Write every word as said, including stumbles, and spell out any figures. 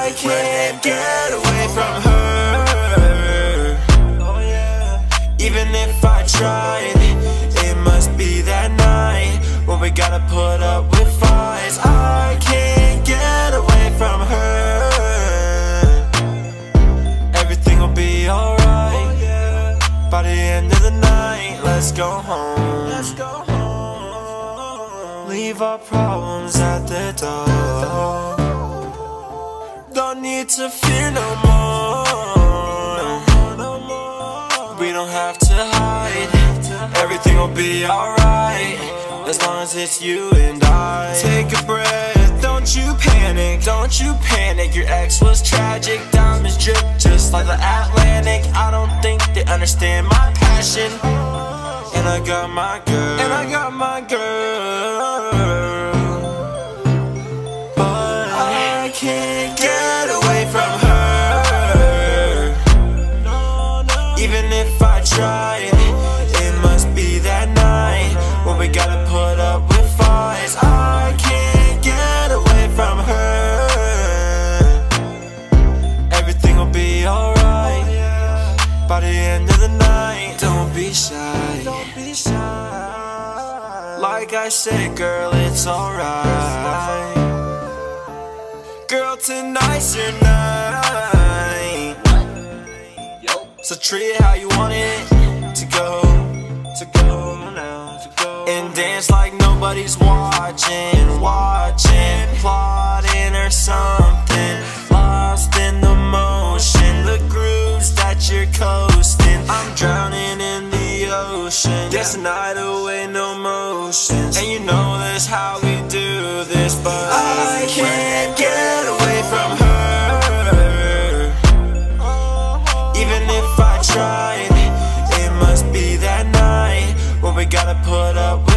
I can't get away from her. Even if I tried, it must be that night when we gotta put up with fights. I can't get away from her. Everything will be alright. By the end of the night, let's go home. Let's go home. Leave our problems at the door. Don't need to fear no more. We don't have to hide. Everything will be alright, as long as it's you and I. Take a breath, don't you panic, don't you panic. Your ex was tragic, diamonds drip just like the Atlantic. I don't think they understand my passion. And I got my girl, and I got my girl. But I can't get away from her. Even if I tried, it must be that night when we gotta put up with fights. I can't get away from her. Everything will be alright by the end of the night. Don't be shy, don't be shy. Like I said, girl, it's alright. Girl, tonight's your night, so treat it how you want it to go, to go now, to go. And dance like nobody's watching, watching, plotting or something. Lost in the motion, the grooves that you're coasting. I'm drowning in the ocean, dance the night away, no motions. And you know that's how we do this, but I can't get away from her. Even if I tried, it must be that night when we gotta put up